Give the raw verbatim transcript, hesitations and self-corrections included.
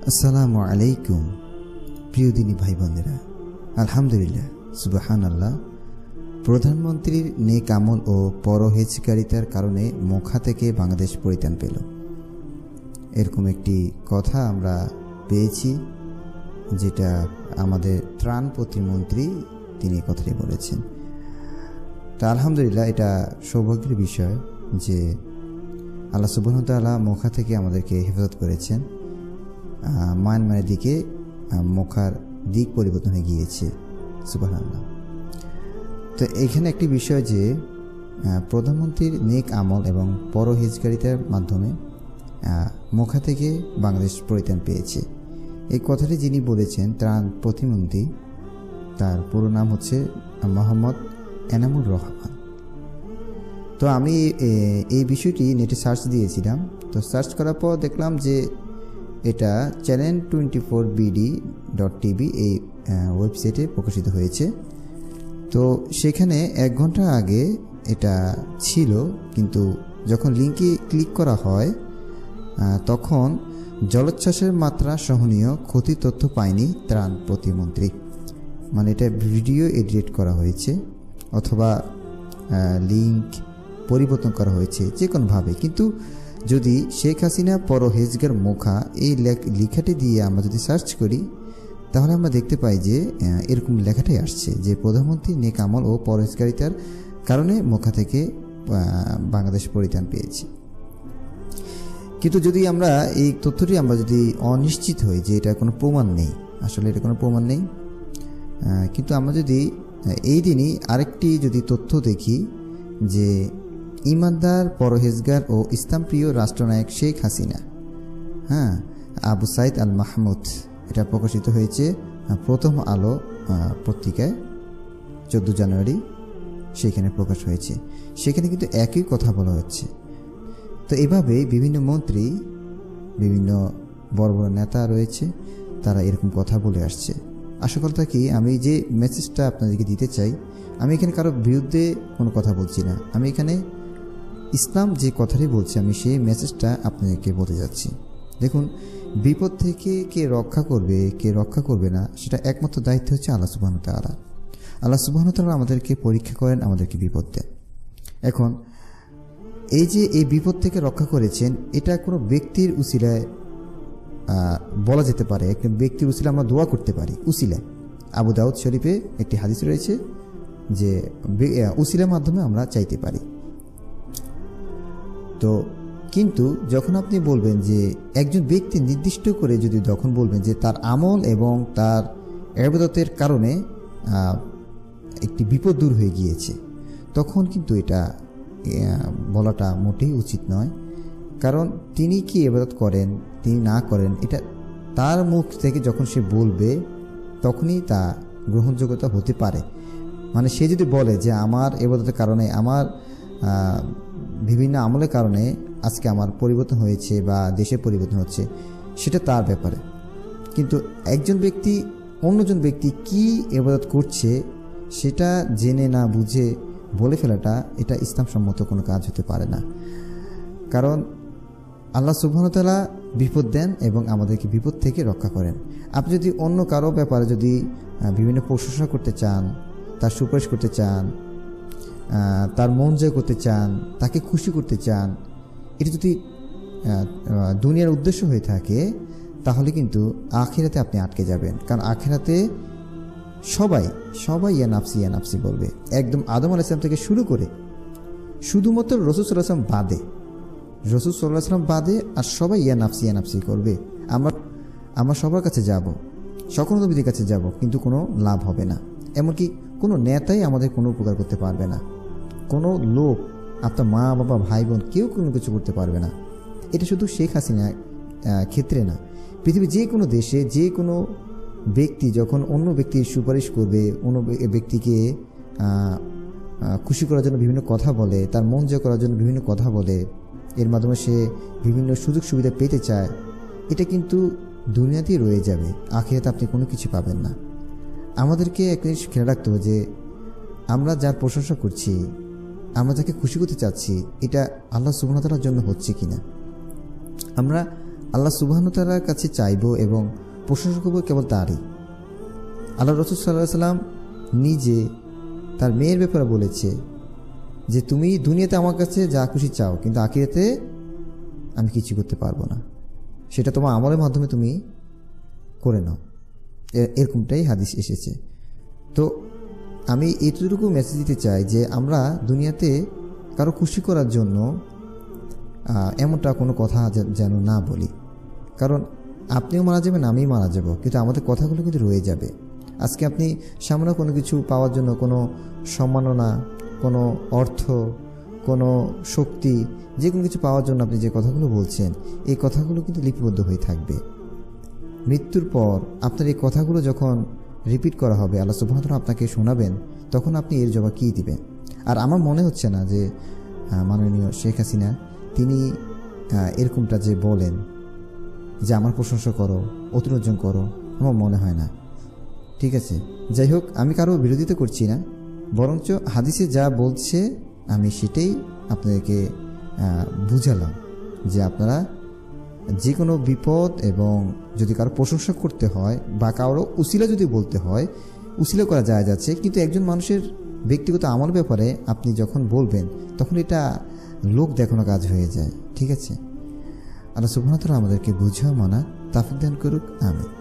আসসালামু আলাইকুম প্রিয় দিনী ভাই বোনেরা, আলহামদুলিল্লাহ, সুবহানাল্লাহ। প্রধানমন্ত্রীর নেক আমল ও পরহেজগারিতার কারণে মক্কা থেকে বাংলাদেশ পরিত্রাণ পেল, এরকম একটি কথা আমরা পেয়েছি, যেটা আমাদের ত্রাণ প্রতিমন্ত্রী তিনি কথাটি বলেছেন। তা আলহামদুলিল্লাহ, এটা সৌভাগ্যের বিষয় যে আল্লাহ সুবহানাহু ওয়া তাআলা মক্কা থেকে আমাদেরকে হেফাজত করেছেন। মায়ানমারের দিকে মক্কার দিক পরিবর্তন হয়ে গিয়েছে, সুবহানাল্লাহ। তো এখানে একটি বিষয় যে প্রধানমন্ত্রীর নেক আমল এবং পরহেজগারিতার মাধ্যমে মক্কা থেকে বাংলাদেশ পরিত্রাণ পেয়েছে, এই কথাটি যিনি বলেছেন ত্রাণ প্রতিমন্ত্রী, তার পুরো নাম হচ্ছে মোহাম্মদ এনামুর রহমান। তো আমি এই বিষয়টি নেটে সার্চ দিয়েছিলাম। তো সার্চ করার পর দেখলাম যে এটা channel twenty four BD dot TV এই ওয়েবসাইটে প্রকাশিত হয়েছে। তো সেখানে এক ঘন্টা আগে এটা ছিল, কিন্তু যখন লিঙ্কে ক্লিক করা হয় তখন জলোচ্ছ্বাসের মাত্রা সহনীয় ক্ষতি তথ্য পায়নি ত্রাণ প্রতিমন্ত্রী। মানে এটা ভিডিও এডিট করা হয়েছে অথবা লিঙ্ক পরিবর্তন করা হয়েছে যে কোনোভাবে, কিন্তু যদি শেখ হাসিনা পরহেজগার মক্কা এই লেখাটি দিয়ে আমরা যদি সার্চ করি তাহলে আমরা দেখতে পাই যে এরকম লেখাটাই আসছে যে প্রধানমন্ত্রী নেক আমল ও পরহেজগারিতার কারণে মক্কা থেকে বাংলাদেশ পরিত্রাণ পেয়েছে। কিন্তু যদি আমরা এই তথ্যটি আমরা যদি অনিশ্চিত হই যে এটা কোনো প্রমাণ নেই, আসলে এটা কোনো প্রমাণ নেই, কিন্তু আমরা যদি এই দিনই আরেকটি যদি তথ্য দেখি যে ইমানদার পরহেজগার ও ইসলামপ্রিয় রাষ্ট্রনায়ক শেখ হাসিনা, হ্যাঁ, আবু সাইদ আল মাহমুদ, এটা প্রকাশিত হয়েছে প্রথম আলো পত্রিকায় চোদ্দো জানুয়ারি, সেখানে প্রকাশ হয়েছে। সেখানে কিন্তু একই কথা বলা হচ্ছে। তো এভাবে বিভিন্ন মন্ত্রী, বিভিন্ন বড় বড় নেতা রয়েছে, তারা এরকম কথা বলে আসছে। আশা কথা কি, আমি যে মেসেজটা আপনাদেরকে দিতে চাই, আমি এখানে কারো বিরুদ্ধে কোনো কথা বলছি না, আমি এখানে ইসলাম যে কথাটি বলছি আমি সেই মেসেজটা আপনাদেরকে বলতে যাচ্ছি। দেখুন, বিপদ থেকে কে রক্ষা করবে কে রক্ষা করবে না সেটা একমাত্র দায়িত্ব হচ্ছে আল্লাহ সুবহানাহু ওয়া তাআলা। আল্লাহ সুবহানাহু ওয়া তাআলা আমাদেরকে পরীক্ষা করেন, আমাদেরকে বিপদ দেন। এখন এই যে এই বিপদ থেকে রক্ষা করেছেন, এটা কোনো ব্যক্তির উসিলায় বলা যেতে পারে, একটা ব্যক্তির উসিলা আমরা দোয়া করতে পারি উসিলায়। আবু দাউদ শরীফে একটি হাদিস রয়েছে যে উসিলার মাধ্যমে আমরা চাইতে পারি। তো কিন্তু যখন আপনি বলবেন যে একজন ব্যক্তি নির্দিষ্ট করে যদি তখন বলবেন যে তার আমল এবং তার ইবাদতের কারণে একটি বিপদ দূর হয়ে গিয়েছে, তখন কিন্তু এটা বলাটা মোটেই উচিত নয়। কারণ তিনি কি ইবাদত করেন তিনি না করেন, এটা তার মুখ থেকে যখন সে বলবে তখনই তা গ্রহণযোগ্যতা হতে পারে। মানে সে যদি বলে যে আমার ইবাদতের কারণে, আমার বিভিন্ন আমলের কারণে আজকে আমার পরিবর্তন হয়েছে বা দেশের পরিবর্তন হচ্ছে, সেটা তার ব্যাপারে। কিন্তু একজন ব্যক্তি অন্যজন ব্যক্তি কি ইবাদত করছে সেটা জেনে না বুঝে বলে ফেলাটা, এটা ইসলামসম্মত কোনো কাজ হতে পারে না। কারণ আল্লাহ সুবহানাহু ওয়া তাআলা বিপদ দেন এবং আমাদেরকে বিপদ থেকে রক্ষা করেন। আপনি যদি অন্য কারো ব্যাপারে যদি বিভিন্ন প্রশংসা করতে চান, তার সুপারিশ করতে চান, তার মন জয় করতে চান, তাকে খুশি করতে চান, এটা যদি দুনিয়ার উদ্দেশ্য হয়ে থাকে তাহলে কিন্তু আখিরাতে আপনি আটকে যাবেন। কারণ আখিরাতে সবাই সবাই ইয়া নাফসি ইয়া নাফসি বলবে, একদম আদম আলাইহিস সালাম থেকে শুরু করে শুধুমাত্র রাসূল সাল্লাল্লাহু আলাইহি ওয়াসাল্লাম বাদে, রাসূল সাল্লাল্লাহু আলাইহি ওয়াসাল্লাম বাদে আর সবাই ইয়া নাফসি ইয়া নাফসি করবে। আমরা আমরা সবার কাছে যাব, সকল নবীদের কাছে যাব, কিন্তু কোনো লাভ হবে না। এমনকি কোনো নেতাই আমাদের কোনো উপকার করতে পারবে না, কোনো লোক, আপনার মা বাবা ভাই বোন, কেউ কোনো কিছু করতে পারবে না। এটা শুধু শেখ হাসিনা ক্ষেত্রে না, পৃথিবীর যে কোনো দেশে যে কোনো ব্যক্তি যখন অন্য ব্যক্তির সুপারিশ করবে, অন্য ব্যক্তিকে খুশি করার জন্য বিভিন্ন কথা বলে, তার মন জয় করার জন্য বিভিন্ন কথা বলে, এর মাধ্যমে সে বিভিন্ন সুযোগ সুবিধা পেতে চায়, এটা কিন্তু দুনিয়াতেই রয়ে যাবে, আখিরাতে আপনি কোনো কিছু পাবেন না। আমাদেরকে একটা জিনিস খেয়াল রাখতে হবে যে আমরা যার প্রশংসা করছি, আমরা যাকে খুশি করতে চাচ্ছি, এটা আল্লাহ সুবহানাহু ওয়া তাআলার জন্য হচ্ছে কিনা। আমরা আল্লাহ সুবহানাহু ওয়া তাআলার কাছে চাইব এবং প্রশংসা করব কেবল তারই। আল্লাহ রাসূল সাল্লাল্লাহু আলাইহি সাল্লাম নিজে তার মেয়ের ব্যাপারে বলেছে যে তুমি দুনিয়াতে আমার কাছে যা খুশি চাও, কিন্তু আখিরাতে আমি কিছু করতে পারবো না, সেটা তোমার আমলের মাধ্যমে তুমি করে নাও। এরকমটাই হাদিস এসেছে। তো আমি এতটুকু মেসেজ দিতে চাই যে আমরা দুনিয়াতে কারো খুশি করার জন্য এমনটা কোনো কথা যেন না বলি, কারণ আপনিও মারা যাবেন, আমিও মারা যাব, কিন্তু আমাদের কথাগুলো কিন্তু রয়ে যাবে। আজকে আপনি সামান্য কোনো কিছু পাওয়ার জন্য, কোনো সম্মাননা, কোনো অর্থ, কোনো শক্তি, যে কোনো কিছু পাওয়ার জন্য আপনি যে কথাগুলো বলছেন, এই কথাগুলো কিন্তু লিপিবদ্ধ হয়ে থাকবে। মৃত্যুর পর আপনার এই কথাগুলো যখন রিপিট করা হবে, আল্লাহ সুবহানাহু ওয়া তাআলা আপনাকে শোনাবেন, তখন আপনি এর জবাব কী দিবেন? আর আমার মনে হচ্ছে না যে মাননীয় শেখ হাসিনা তিনি এরকমটা যে বলেন যে আমার প্রশংসা করো, অতিরঞ্জন করো, আমার মনে হয় না। ঠিক আছে, যাই হোক, আমি কারো বিরোধিতা করছি না, বরঞ্চ হাদিসে যা বলছে আমি সেটাই আপনাদেরকে বুঝালাম যে আপনারা যে কোনো বিপদ এবং যদি কারো প্রশংসা করতে হয় বা কারো উসিলা যদি বলতে হয়, উসিলা করা যায় যাচ্ছে, কিন্তু একজন মানুষের ব্যক্তিগত আমল ব্যাপারে আপনি যখন বলবেন তখন এটা লোক দেখানো কাজ হয়ে যায়। ঠিক আছে, আল্লাহ সুবহানাহু ওয়া তাআলা আমাদেরকে বুঝা মানা তাওফিক দান করুক, আমিন।